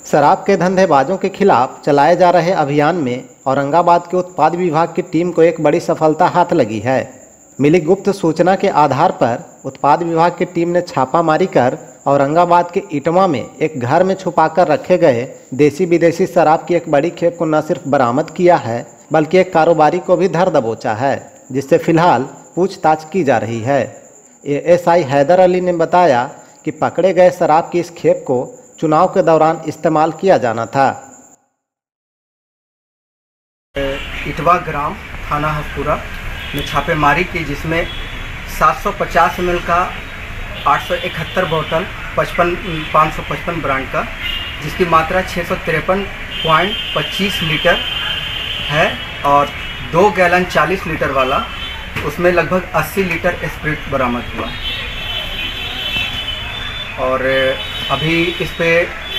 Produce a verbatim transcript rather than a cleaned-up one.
शराब के धंधेबाजों के खिलाफ चलाए जा रहे अभियान में औरंगाबाद के उत्पाद विभाग की टीम को एक बड़ी सफलता हाथ लगी है। मिली गुप्त सूचना के आधार पर उत्पाद विभाग की टीम ने छापामारी कर औरंगाबाद के इटवा में एक घर में छुपाकर रखे गए देसी विदेशी शराब की एक बड़ी खेप को न सिर्फ बरामद किया है बल्कि एक कारोबारी को भी धर दबोचा है, जिससे फिलहाल पूछताछ की जा रही है। एएसआई हैदर अली ने बताया कि पकड़े गए शराब की इस खेप को चुनाव के दौरान इस्तेमाल किया जाना था। इटवा ग्राम थाना हफपुरा में छापेमारी की, जिसमें सात सौ पचास एम एल का आठ सौ इकहत्तर बोतल पचपन पाँच सौ पचपन ब्रांड का, जिसकी मात्रा छः सौ तिरपन पॉइंट पच्चीस लीटर है, और दो गैलन चालीस लीटर वाला, उसमें लगभग अस्सी लीटर स्प्रिट बरामद हुआ। और अभी इस पे